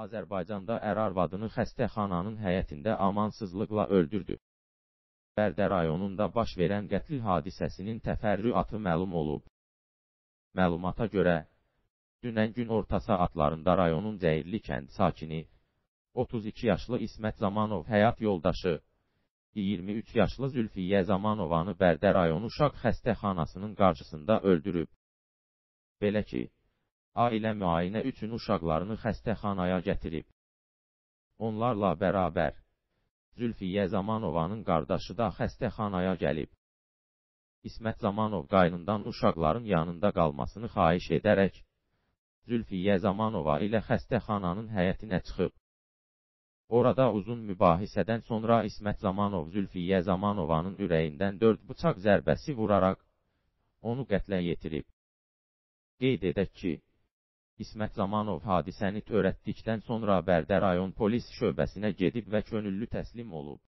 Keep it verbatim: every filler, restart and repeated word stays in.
Azərbaycanda ər arvadını xəstəxananın həyətində amansızlıqla öldürdü. Bərdə rayonunda baş verən qətl hadisəsinin təfərrüatı məlum olub. Məlumata görə, dünən gün orta saatlarında rayonun Cəyirli kənd sakini, otuz iki yaşlı İsmət Zamanov həyat yoldaşı, iyirmi üç yaşlı Zülfiyyə Zamanovanı Bərdə rayon uşaq xəstəxanasının qarşısında öldürüb. Belə ki, ailə müayinə üçün uşaqlarını xəstəxanaya gətirib. Onlarla bərabər, Zülfiyyə Zamanovanın qardaşı da xəstəxanaya gəlib. İsmət Zamanov qaynından uşaqların yanında qalmasını xahiş edərək, Zülfiyyə Zamanova ilə xəstəxananın həyətinə çıxıb. Orada uzun mübahisədən sonra İsmət Zamanov Zülfiyyə Zamanovanın ürəyindən dörd bıçaq zərbəsi vuraraq, onu qətlə yetirib. Qeyd edək ki, İsmət Zamanov hadisəni törətdikdən sonra Bərdə rayon polis şöbəsinə gedib və könüllü təslim olub.